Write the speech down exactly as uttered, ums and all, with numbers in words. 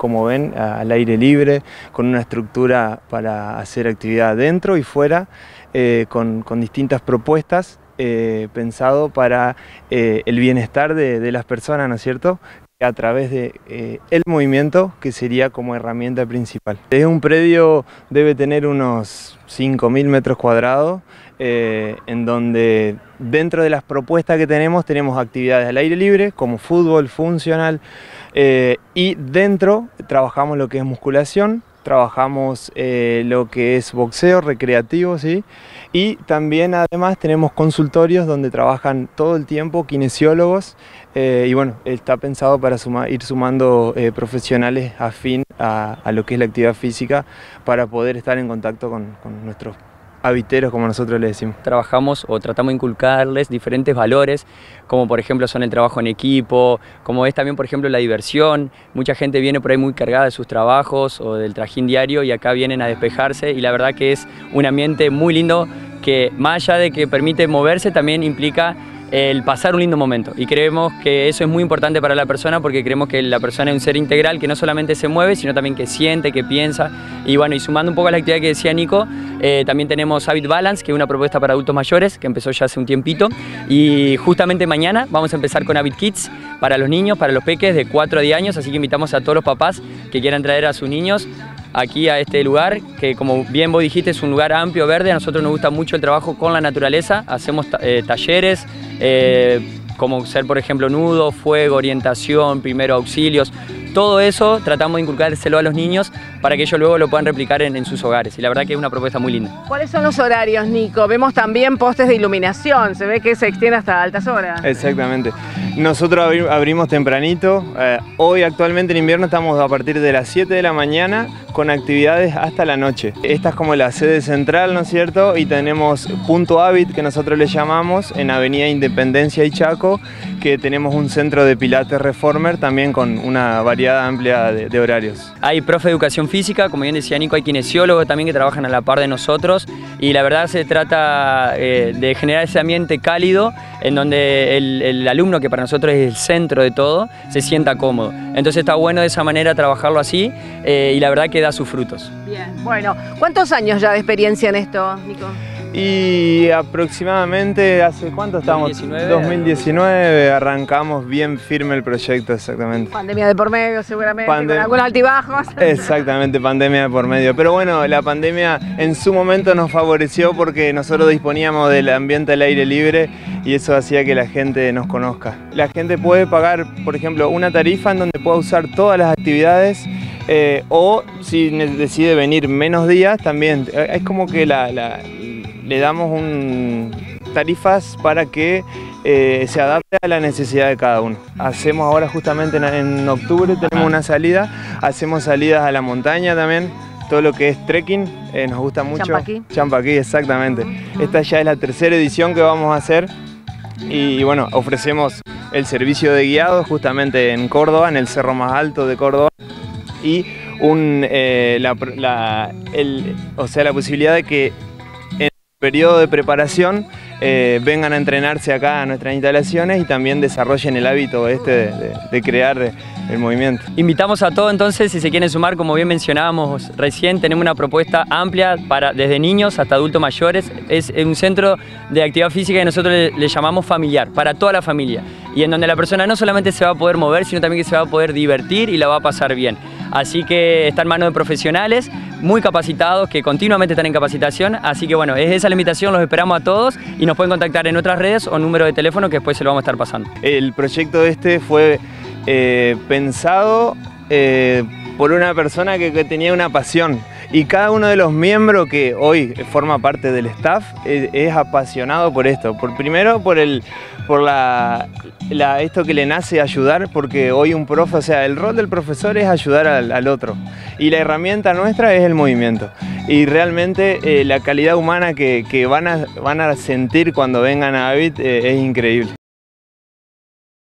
como ven, al aire libre, con una estructura para hacer actividad dentro y fuera, eh, con, con distintas propuestas, eh, pensado para eh, el bienestar de, de las personas, ¿no es cierto?, a través de eh, el movimiento, que sería como herramienta principal. Es un predio, debe tener unos cinco mil metros cuadrados, eh, en donde dentro de las propuestas que tenemos, tenemos actividades al aire libre, como fútbol funcional, eh, y dentro trabajamos lo que es musculación, trabajamos eh, lo que es boxeo recreativo, ¿sí? Y también además tenemos consultorios donde trabajan todo el tiempo kinesiólogos, eh, y bueno, está pensado para suma, ir sumando eh, profesionales afín a, a lo que es la actividad física, para poder estar en contacto con, con nuestros habiteros, como nosotros le decimos. Trabajamos o tratamos de inculcarles diferentes valores, como por ejemplo son el trabajo en equipo, como es también por ejemplo la diversión. Mucha gente viene por ahí muy cargada de sus trabajos o del trajín diario y acá vienen a despejarse, y la verdad que es un ambiente muy lindo que, más allá de que permite moverse, también implica el pasar un lindo momento, y creemos que eso es muy importante para la persona, porque creemos que la persona es un ser integral que no solamente se mueve, sino también que siente, que piensa. Y bueno, y sumando un poco a la actividad que decía Nico, eh, también tenemos Habit Balance, que es una propuesta para adultos mayores que empezó ya hace un tiempito, y justamente mañana vamos a empezar con Habit Kids para los niños, para los peques de cuatro a diez años, así que invitamos a todos los papás que quieran traer a sus niños aquí a este lugar, que como bien vos dijiste es un lugar amplio, verde. A nosotros nos gusta mucho el trabajo con la naturaleza, hacemos eh, talleres, eh, como ser por ejemplo nudo, fuego, orientación, primeros auxilios. Todo eso tratamos de inculcárselo a los niños para que ellos luego lo puedan replicar en, en sus hogares, y la verdad que es una propuesta muy linda. ¿Cuáles son los horarios, Nico? Vemos también postes de iluminación, se ve que se extiende hasta altas horas. Exactamente. Nosotros abri abrimos tempranito, eh, hoy actualmente en invierno estamos a partir de las siete de la mañana con actividades hasta la noche. Esta es como la sede central, ¿no es cierto? Y tenemos Punto Habit, que nosotros le llamamos, en Avenida Independencia y Chaco, que tenemos un centro de pilates reformer también con una variedad amplia de, de horarios. Hay profe de educación física, como bien decía Nico, hay kinesiólogos también que trabajan a la par de nosotros, y la verdad se trata eh, de generar ese ambiente cálido en donde el, el alumno, que para nosotros es el centro de todo, se sienta cómodo. Entonces está bueno de esa manera trabajarlo así, eh, y la verdad que da sus frutos. Bien, bueno, ¿cuántos años ya de experiencia en esto, Nico? Y aproximadamente, ¿hace cuánto estamos? dos mil diecinueve. dos mil diecinueve arrancamos bien firme el proyecto, exactamente. Pandemia de por medio seguramente, Pandem con algunos altibajos. Exactamente, pandemia de por medio. Pero bueno, la pandemia en su momento nos favoreció porque nosotros disponíamos del ambiente al aire libre, y eso hacía que la gente nos conozca. La gente puede pagar, por ejemplo, una tarifa en donde pueda usar todas las actividades, eh, o si decide venir menos días también. Es como que la... la le damos un, tarifas para que eh, se adapte a la necesidad de cada uno. Hacemos ahora justamente en, en octubre, tenemos una salida, hacemos salidas a la montaña también, todo lo que es trekking, eh, nos gusta mucho. Champaquí. Champaquí, exactamente. Esta ya es la tercera edición que vamos a hacer, y bueno, ofrecemos el servicio de guiados justamente en Córdoba, en el cerro más alto de Córdoba, y un, eh, la, la, el, o sea, la posibilidad de que periodo de preparación eh, vengan a entrenarse acá a nuestras instalaciones y también desarrollen el hábito este de, de, de crear el movimiento. Invitamos a todos entonces, si se quieren sumar, como bien mencionábamos recién, tenemos una propuesta amplia para desde niños hasta adultos mayores. Es un centro de actividad física que nosotros le, le llamamos familiar, para toda la familia, y en donde la persona no solamente se va a poder mover, sino también que se va a poder divertir y la va a pasar bien. Así que está en manos de profesionales muy capacitados, que continuamente están en capacitación. Así que bueno, es esa la invitación, los esperamos a todos, y nos pueden contactar en otras redes o número de teléfono que después se lo vamos a estar pasando. El proyecto este fue eh, pensado eh, por una persona que, que tenía una pasión, y cada uno de los miembros que hoy forma parte del staff es, es apasionado por esto. Por, primero por, el, por la, la, esto que le nace ayudar, porque hoy un profe, o sea, el rol del profesor es ayudar al, al otro, y la herramienta nuestra es el movimiento. Y realmente eh, la calidad humana que, que van, a, van a sentir cuando vengan a Habit eh, es increíble.